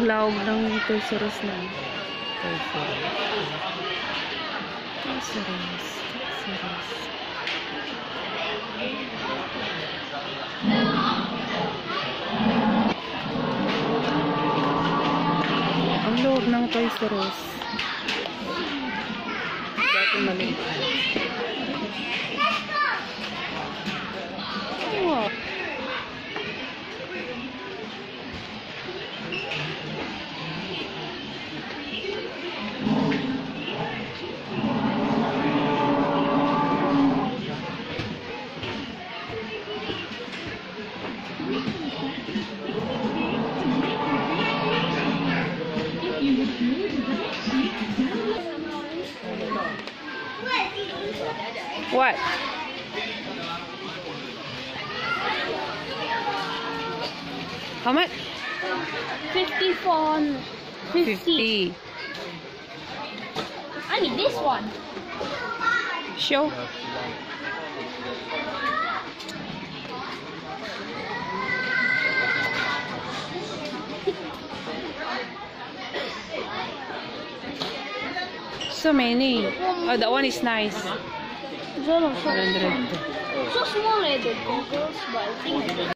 lawag ng Toys R Us na. Toys R Us. Toys R Us. Toys R Us. Ang loob ng Toys R Us. Dati maliit. Wow. What? How much? 54. 50. I need this one. Show. So many. Oh, that one is nice. So 100. small, the goggles, but I think.